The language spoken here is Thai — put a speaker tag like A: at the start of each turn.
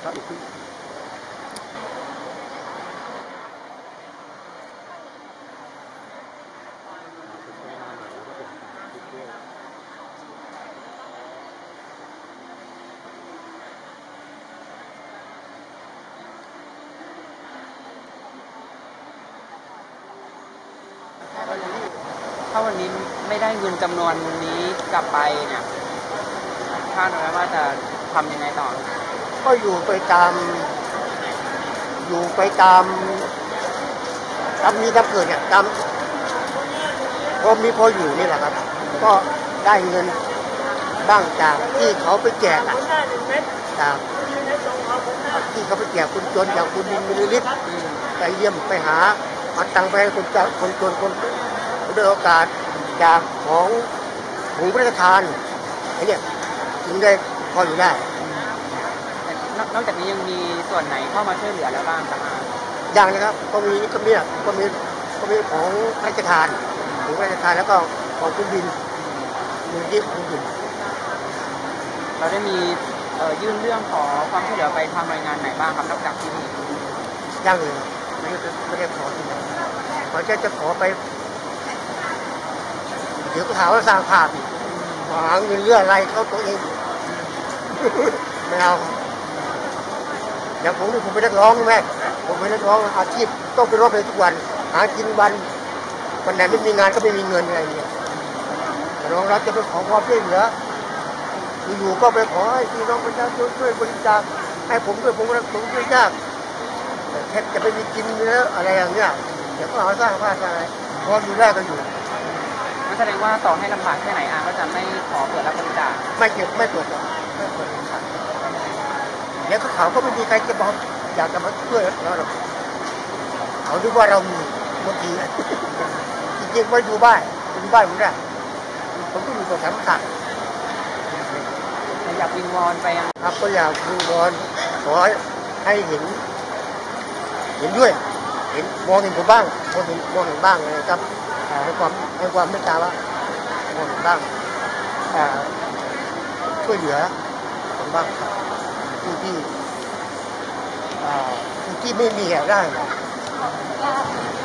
A: นะครับอีกที
B: ถ้าวันนี้ไม่ได้เงินจำนวนนี้กลับไปเนี่ยคาดไว้ว่าจะทำยังไงต่อ
A: ก็อยู่ไปตามมีทำเกิดเนี่ยตามพออยู่นี่แหละครับก็ได้เงินบ้างจากที่เขาไปแจกจากที่เขาไปแจกคนจนอย่างคุณมิลลิตไปเยี่ยมไปหาเอาตังค์ไปให้คนจนคนด้วยโอกาสจากของถุงพระราชทานไอ้เนี่ยถึงได้พออยู่ได้
B: นอกจากนี้ยังมีส่วนไหนเข้ามาช่วยเหลือแล้วบ้างครับ
A: อย่างนะครับก็มีของพระราชทานถุงพระราชทานแล้วก็ของคุณบินมูลนิธิคุณบิน
B: เราได้มียื่นเรื่องขอความช่วยเหลือไปทำรายงานไหนบ้างครับนอกจากที่นี่
A: ยังเลยไม่ได้ขอที่ไหนเขาจะขอไปเดี๋ยวก็ถามว่าสร้างภาพหาเงินเรื่องอะไรเขาตัวเองไม่เอาอย่างผมไม่ได้ร้องแม่ผมไม่ได้ร้องอาชีพต้องไปร้องเพลงทุกวันหากินวันไหนไม่มีงานก็ไม่มีเงินอะไรอย่างเงี้ยร้องรับจะไปขอความช่วยเหลืออยู่ก็ไปขอให้พี่น้องประชาชนช่วยบริจาคให้ผมด้วยผมช่วยยากแค่จะไปมีกินเนื้ออะไรอย่างเงี้ยเดี๋ยวก็หาสร้างภาพอะไรพออยู่แรกก็อยู่
B: นั่นแสดงว่าต่อให้ลำบากแค่ไหนก็จะไม่ขอเปิดรับบริจาค
A: ไม่เปิดแล้วเขาก็ไม่มีใครจะบอกอยากจะมาช่วยเราหรอกเขาดูว่าเรามีบางทีจริงๆว่าอยู่บ้านผมได้ผมก็มีตัวสำคัญ
B: อยากวิงวอนไปยัง
A: ครับก็อยากวิงวอนขอให้เห็นด้วยมองเห็นผมบ้างมองเห็นบ้างนะครับให้ความเมตตาว่ามองเห็นบ้างช่วยเหลือผมบ้างที่ไม่มีได้